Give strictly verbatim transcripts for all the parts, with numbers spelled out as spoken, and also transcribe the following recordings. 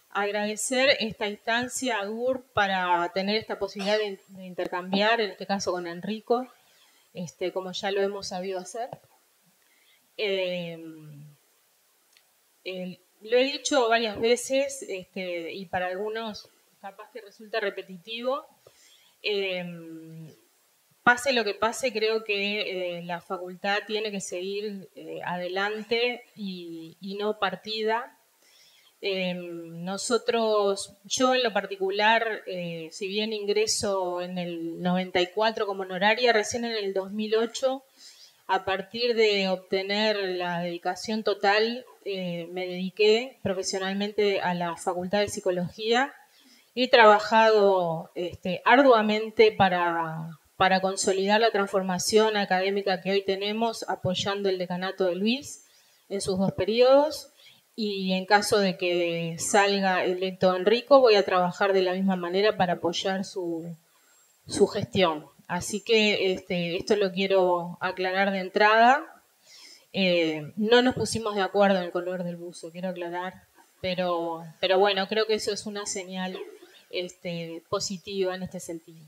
agradecer esta instancia a D U R para tener esta posibilidad de, de intercambiar, en este caso con Enrico, este, como ya lo hemos sabido hacer. Eh, eh, lo he dicho varias veces este, y para algunos capaz que resulta repetitivo. Eh, pase lo que pase, creo que eh, la facultad tiene que seguir eh, adelante y, y no partida. Eh, nosotros, yo en lo particular, eh, si bien ingreso en el noventa y cuatro como honoraria, recién en el dos mil ocho, a partir de obtener la dedicación total, eh, me dediqué profesionalmente a la Facultad de Psicología. He trabajado este, arduamente para, para consolidar la transformación académica que hoy tenemos, apoyando el decanato de Luis en sus dos periodos. Y en caso de que salga electo Enrico, voy a trabajar de la misma manera para apoyar su, su gestión. Así que este, esto lo quiero aclarar de entrada. Eh, no nos pusimos de acuerdo en el color del buzo, quiero aclarar. Pero, pero bueno, creo que eso es una señal este, positiva en este sentido.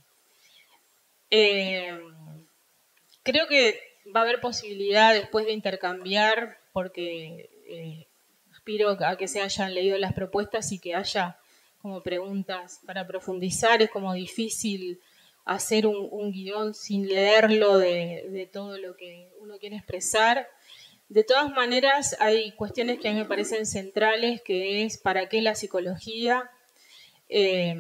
Eh, creo que va a haber posibilidad después de intercambiar, porque... Eh, aspiro a que se hayan leído las propuestas y que haya como preguntas para profundizar. Es como difícil hacer un, un guión sin leerlo de, de todo lo que uno quiere expresar. De todas maneras, hay cuestiones que a mí me parecen centrales, que es ¿para qué la psicología? Eh,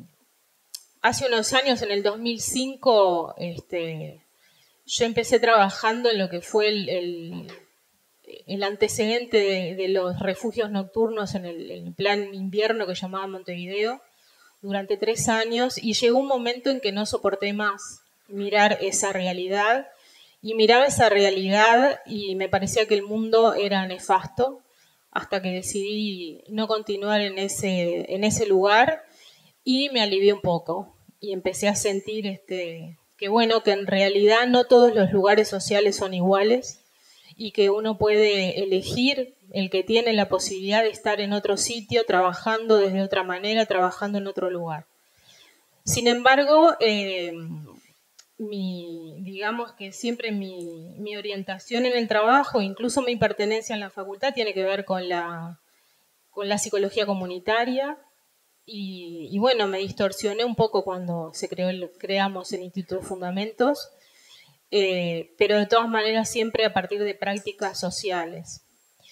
hace unos años, en el dos mil cinco, este, yo empecé trabajando en lo que fue el... el el antecedente de, de los refugios nocturnos en el, en el plan invierno que llamaba Montevideo durante tres años, y llegó un momento en que no soporté más mirar esa realidad, y miraba esa realidad y me parecía que el mundo era nefasto, hasta que decidí no continuar en ese, en ese lugar y me alivié un poco y empecé a sentir este, que bueno, que en realidad no todos los lugares sociales son iguales, y que uno puede elegir el que tiene la posibilidad de estar en otro sitio, trabajando desde otra manera, trabajando en otro lugar. Sin embargo, eh, mi, digamos que siempre mi, mi orientación en el trabajo, incluso mi pertenencia en la facultad, tiene que ver con la, con la psicología comunitaria. Y, y bueno, me distorsioné un poco cuando se creó el, creamos el Instituto de Fundamentos. Eh, pero de todas maneras siempre a partir de prácticas sociales.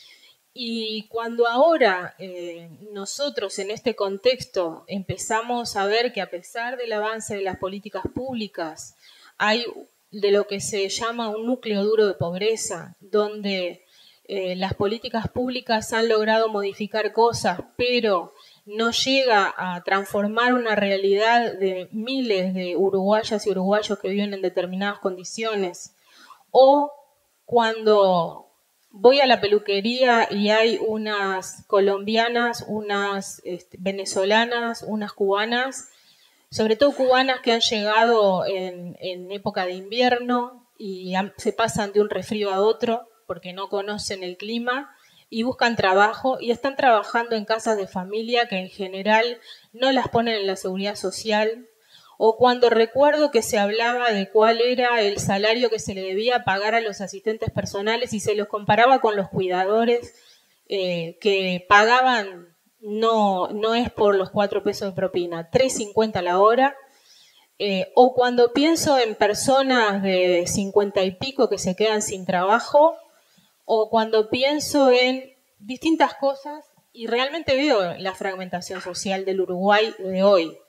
Y cuando ahora eh, nosotros en este contexto empezamos a ver que a pesar del avance de las políticas públicas, hay de lo que se llama un núcleo duro de pobreza, donde eh, las políticas públicas han logrado modificar cosas, pero no llega a transformar una realidad de miles de uruguayas y uruguayos que viven en determinadas condiciones. O cuando voy a la peluquería y hay unas colombianas, unas este, venezolanas, unas cubanas, sobre todo cubanas que han llegado en, en época de invierno y han, se pasan de un resfrío a otro porque no conocen el clima, y buscan trabajo y están trabajando en casas de familia que en general no las ponen en la seguridad social. O cuando recuerdo que se hablaba de cuál era el salario que se le debía pagar a los asistentes personales y se los comparaba con los cuidadores eh, que pagaban, no, no es por los cuatro pesos de propina, tres cincuenta la hora. Eh, o cuando pienso en personas de cincuenta y pico que se quedan sin trabajo, o cuando pienso en distintas cosas y realmente veo la fragmentación social del Uruguay de hoy.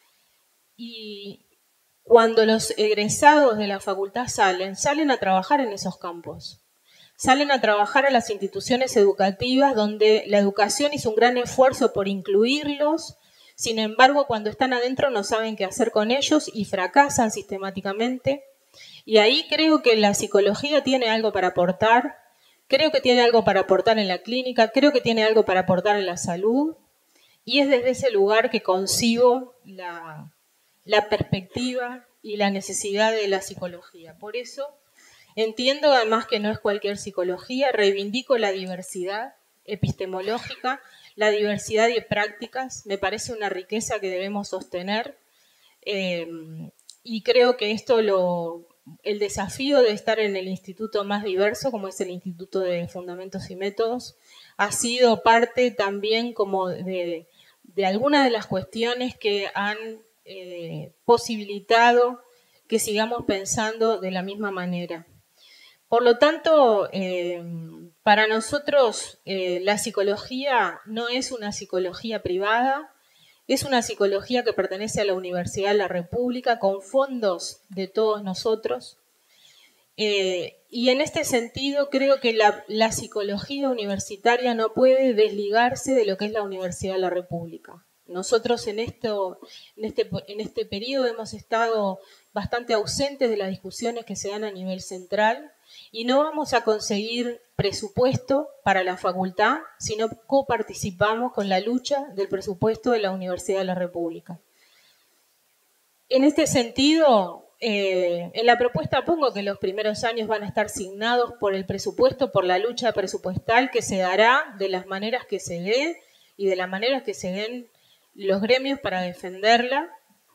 Y cuando los egresados de la facultad salen, salen a trabajar en esos campos. Salen a trabajar a las instituciones educativas donde la educación hizo un gran esfuerzo por incluirlos. Sin embargo, cuando están adentro no saben qué hacer con ellos y fracasan sistemáticamente. Y ahí creo que la psicología tiene algo para aportar. Creo que tiene algo para aportar en la clínica, creo que tiene algo para aportar en la salud, y es desde ese lugar que concibo la, la perspectiva y la necesidad de la psicología. Por eso entiendo además que no es cualquier psicología, reivindico la diversidad epistemológica, la diversidad de prácticas, me parece una riqueza que debemos sostener eh, y creo que esto lo... El desafío de estar en el instituto más diverso, como es el Instituto de Fundamentos y Métodos, ha sido parte también como de, de algunas de las cuestiones que han eh, posibilitado que sigamos pensando de la misma manera. Por lo tanto, eh, para nosotros eh, la psicología no es una psicología privada, es una psicología que pertenece a la Universidad de la República con fondos de todos nosotros. Eh, y en este sentido creo que la, la psicología universitaria no puede desligarse de lo que es la Universidad de la República. Nosotros en, esto, en, este, en este periodo hemos estado bastante ausentes de las discusiones que se dan a nivel central y no vamos a conseguir presupuesto para la facultad si no coparticipamos con la lucha del presupuesto de la Universidad de la República. En este sentido, eh, en la propuesta pongo que los primeros años van a estar signados por el presupuesto, por la lucha presupuestal que se dará de las maneras que se dé y de las maneras que se den los gremios para defenderla.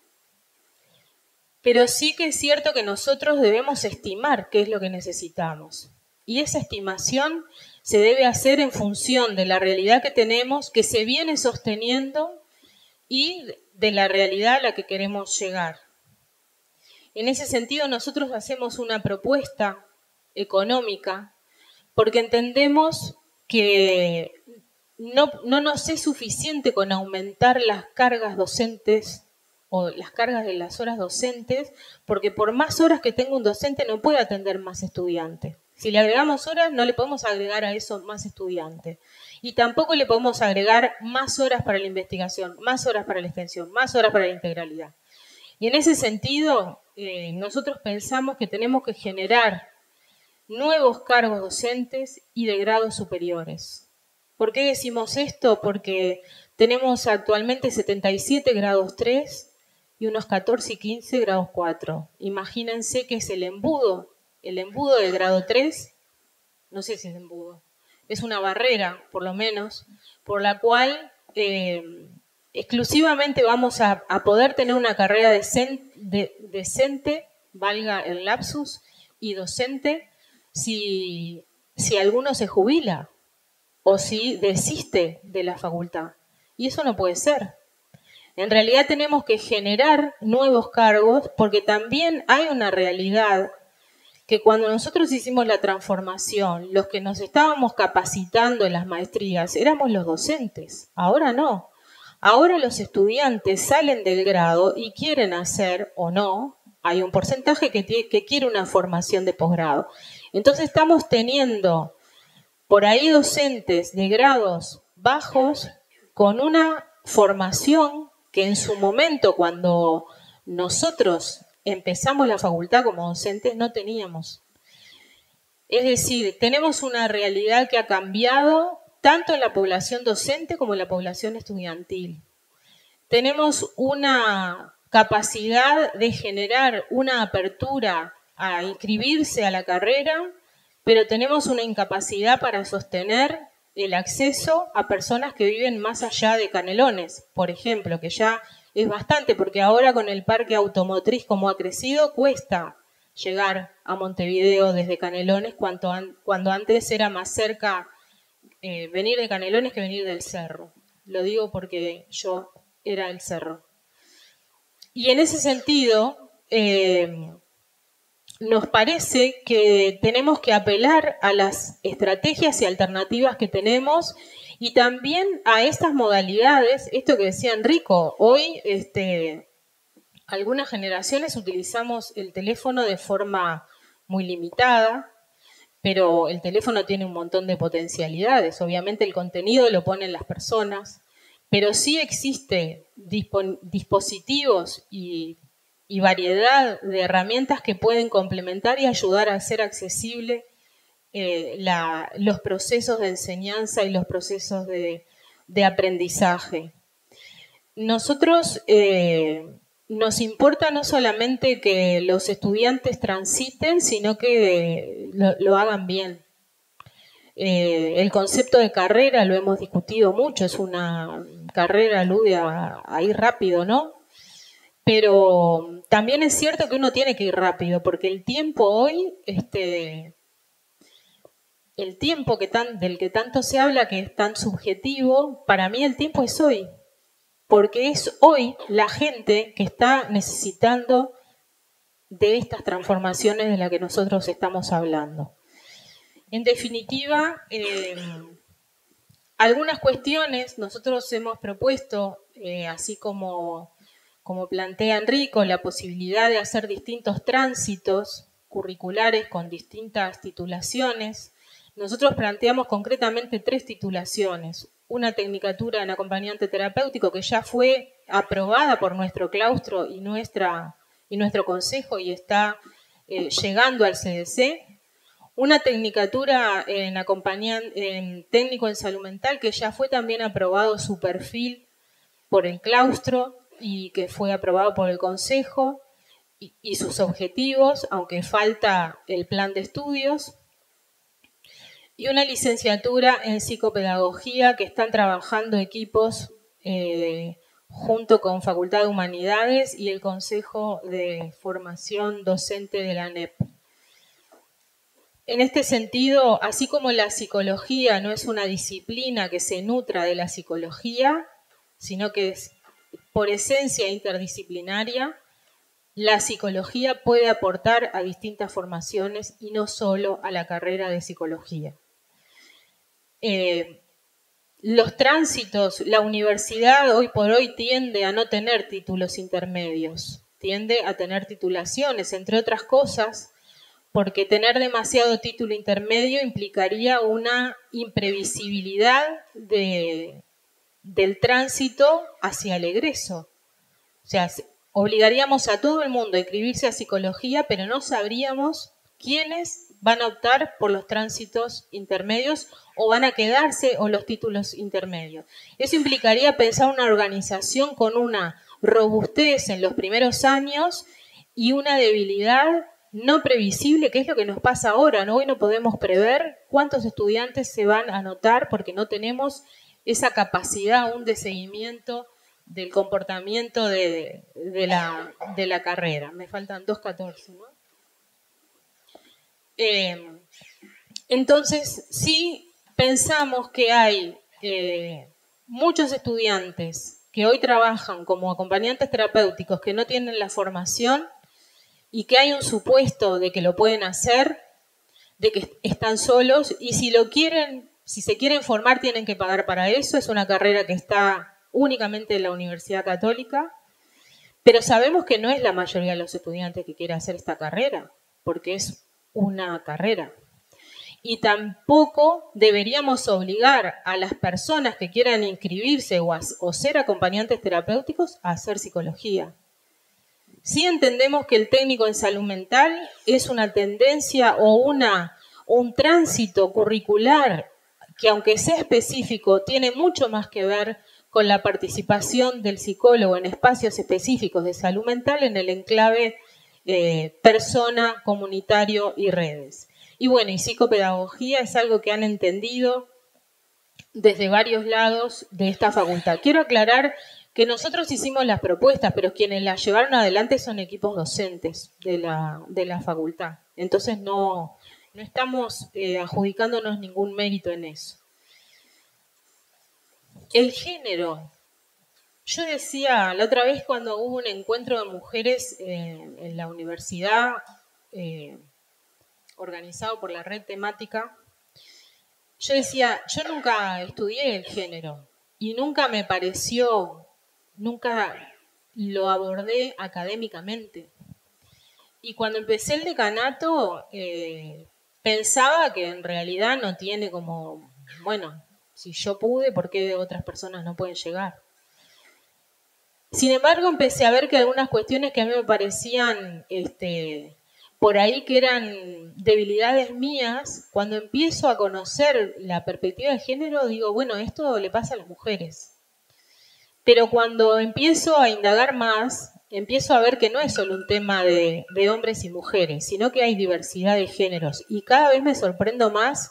Pero sí que es cierto que nosotros debemos estimar qué es lo que necesitamos. Y esa estimación se debe hacer en función de la realidad que tenemos, que se viene sosteniendo, y de la realidad a la que queremos llegar. En ese sentido, nosotros hacemos una propuesta económica porque entendemos que no, no nos es suficiente con aumentar las cargas docentes o las cargas de las horas docentes, porque por más horas que tenga un docente no puede atender más estudiantes. Si le agregamos horas, no le podemos agregar a eso más estudiantes. Y tampoco le podemos agregar más horas para la investigación, más horas para la extensión, más horas para la integralidad. Y en ese sentido, eh, nosotros pensamos que tenemos que generar nuevos cargos docentes y de grados superiores. ¿Por qué decimos esto? Porque tenemos actualmente setenta y siete grados tres y unos catorce y quince grados cuatro. Imagínense que es el embudo, el embudo del grado tres, no sé si es embudo, es una barrera, por lo menos, por la cual eh, exclusivamente vamos a, a poder tener una carrera decente, de, decente, valga el lapsus, y docente, si, si alguno se jubila o si desiste de la facultad. Y eso no puede ser. En realidad tenemos que generar nuevos cargos porque también hay una realidad que cuando nosotros hicimos la transformación, los que nos estábamos capacitando en las maestrías éramos los docentes. Ahora no. Ahora los estudiantes salen del grado y quieren hacer o no, hay un porcentaje que, tiene, que quiere una formación de posgrado. Entonces estamos teniendo por ahí docentes de grados bajos con una formación que en su momento, cuando nosotros empezamos la facultad como docentes, no teníamos. Es decir, tenemos una realidad que ha cambiado tanto en la población docente como en la población estudiantil. Tenemos una capacidad de generar una apertura a inscribirse a la carrera, pero tenemos una incapacidad para sostener el acceso a personas que viven más allá de Canelones, por ejemplo, que ya es bastante, porque ahora con el parque automotriz como ha crecido, cuesta llegar a Montevideo desde Canelones cuando, an cuando antes era más cerca eh, venir de Canelones que venir del cerro. Lo digo porque yo era el cerro. Y en ese sentido, eh, nos parece que tenemos que apelar a las estrategias y alternativas que tenemos y también a estas modalidades, esto que decía Enrico, hoy este, algunas generaciones utilizamos el teléfono de forma muy limitada, pero el teléfono tiene un montón de potencialidades, obviamente el contenido lo ponen las personas, pero sí existe dispo- dispositivos y y variedad de herramientas que pueden complementar y ayudar a hacer accesible eh, la, los procesos de enseñanza y los procesos de, de aprendizaje. Nosotros eh, nos importa no solamente que los estudiantes transiten, sino que lo, lo hagan bien. Eh, el concepto de carrera lo hemos discutido mucho, es una carrera, alude a, a ir rápido, ¿no? Pero también es cierto que uno tiene que ir rápido, porque el tiempo hoy, este, el tiempo que tan, del que tanto se habla, que es tan subjetivo, para mí el tiempo es hoy, porque es hoy la gente que está necesitando de estas transformaciones de las que nosotros estamos hablando. En definitiva, eh, algunas cuestiones nosotros hemos propuesto, eh, así como, como plantea Enrico, la posibilidad de hacer distintos tránsitos curriculares con distintas titulaciones. Nosotros planteamos concretamente tres titulaciones. Una tecnicatura en acompañante terapéutico que ya fue aprobada por nuestro claustro y, nuestra, y nuestro consejo y está eh, llegando al C D C. Una tecnicatura en, en técnico en salud mental que ya fue también aprobado su perfil por el claustro y que fue aprobado por el consejo y, y sus objetivos, aunque falta el plan de estudios. Y una licenciatura en psicopedagogía que están trabajando equipos eh, junto con Facultad de Humanidades y el Consejo de Formación Docente de la A N E P. En este sentido, así como la psicología no es una disciplina que se nutra de la psicología, sino que es por esencia interdisciplinaria, la psicología puede aportar a distintas formaciones y no solo a la carrera de psicología. Eh, los tránsitos, la universidad hoy por hoy tiende a no tener títulos intermedios, tiende a tener titulaciones, entre otras cosas, porque tener demasiado título intermedio implicaría una imprevisibilidad de, del tránsito hacia el egreso. O sea, obligaríamos a todo el mundo a inscribirse a psicología, pero no sabríamos quiénes van a optar por los tránsitos intermedios o van a quedarse o los títulos intermedios. Eso implicaría pensar una organización con una robustez en los primeros años y una debilidad no previsible, que es lo que nos pasa ahora, ¿no? Hoy no podemos prever cuántos estudiantes se van a anotar porque no tenemos esa capacidad aún de seguimiento del comportamiento de, de, la, de la carrera. Me faltan dos catorce, ¿no? Eh, entonces, sí pensamos que hay eh, muchos estudiantes que hoy trabajan como acompañantes terapéuticos que no tienen la formación y que hay un supuesto de que lo pueden hacer, de que están solos y si lo quieren, si se quieren formar tienen que pagar para eso. Es una carrera que está únicamente en la Universidad Católica, pero sabemos que no es la mayoría de los estudiantes que quiere hacer esta carrera, porque es una carrera. Y tampoco deberíamos obligar a las personas que quieran inscribirse o, a, o ser acompañantes terapéuticos a hacer psicología. Sí entendemos que el técnico en salud mental es una tendencia o una, un tránsito curricular que, aunque sea específico, tiene mucho más que ver con la participación del psicólogo en espacios específicos de salud mental en el enclave eh, persona, comunitario y redes. Y bueno, y psicopedagogía es algo que han entendido desde varios lados de esta facultad. Quiero aclarar que nosotros hicimos las propuestas, pero quienes las llevaron adelante son equipos docentes de la, de la facultad. Entonces no, no estamos eh, adjudicándonos ningún mérito en eso. El género. Yo decía, la otra vez cuando hubo un encuentro de mujeres eh, en la universidad, eh, organizado por la red temática, yo decía, yo nunca estudié el género y nunca me pareció, nunca lo abordé académicamente. Y cuando empecé el decanato, eh, pensaba que en realidad no tiene como, bueno, si yo pude, ¿por qué otras personas no pueden llegar? Sin embargo, empecé a ver que algunas cuestiones que a mí me parecían este, por ahí que eran debilidades mías, cuando empiezo a conocer la perspectiva de género, digo, bueno, esto le pasa a las mujeres. Pero cuando empiezo a indagar más, empiezo a ver que no es solo un tema de, de hombres y mujeres, sino que hay diversidad de géneros. Y cada vez me sorprendo más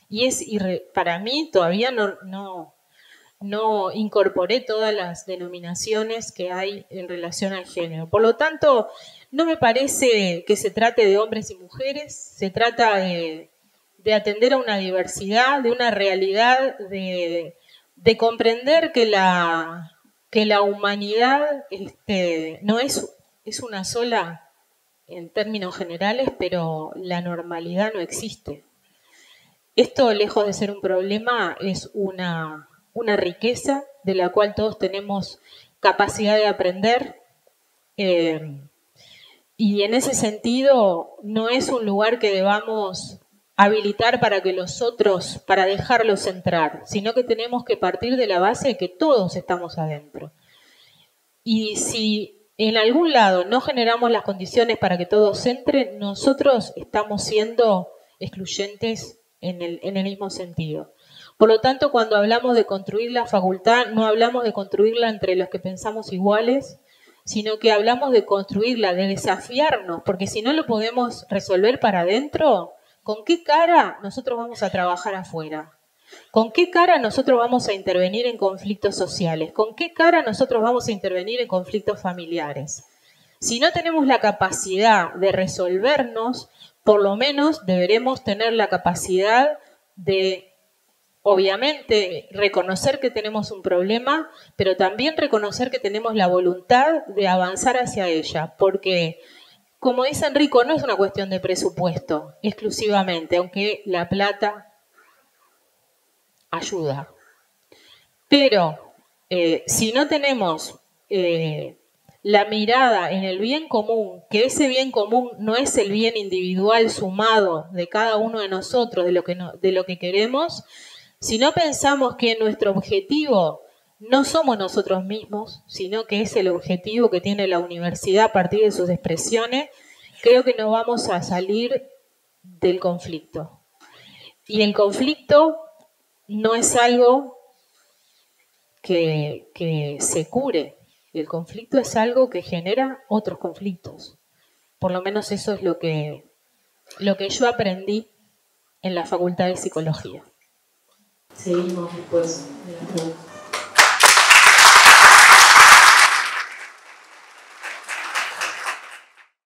y es irre, para mí todavía no, no, no incorporé todas las denominaciones que hay en relación al género. Por lo tanto, no me parece que se trate de hombres y mujeres, se trata de, de atender a una diversidad, de una realidad, de, de comprender que la, que la humanidad este, no es, es una sola en términos generales, pero la normalidad no existe. Esto, lejos de ser un problema, es una, una riqueza de la cual todos tenemos capacidad de aprender. Eh, y en ese sentido, no es un lugar que debamos habilitar para que los otros, para dejarlos entrar, sino que tenemos que partir de la base de que todos estamos adentro. Y si en algún lado no generamos las condiciones para que todos entren, nosotros estamos siendo excluyentes en el, en el mismo sentido. Por lo tanto, cuando hablamos de construir la facultad, no hablamos de construirla entre los que pensamos iguales, sino que hablamos de construirla, de desafiarnos, porque si no lo podemos resolver para adentro, ¿con qué cara nosotros vamos a trabajar afuera? ¿Con qué cara nosotros vamos a intervenir en conflictos sociales? ¿Con qué cara nosotros vamos a intervenir en conflictos familiares? Si no tenemos la capacidad de resolvernos, por lo menos deberemos tener la capacidad de, obviamente, reconocer que tenemos un problema, pero también reconocer que tenemos la voluntad de avanzar hacia ella, porque, como dice Enrico, no es una cuestión de presupuesto exclusivamente, aunque la plata ayuda. Pero eh, si no tenemos eh, la mirada en el bien común, que ese bien común no es el bien individual sumado de cada uno de nosotros, de lo que, no, de lo que queremos, si no pensamos que nuestro objetivo no somos nosotros mismos, sino que es el objetivo que tiene la universidad a partir de sus expresiones, creo que no vamos a salir del conflicto. Y el conflicto no es algo que, que se cure. El conflicto es algo que genera otros conflictos. Por lo menos eso es lo que, lo que yo aprendí en la Facultad de Psicología. Seguimos después de la pregunta.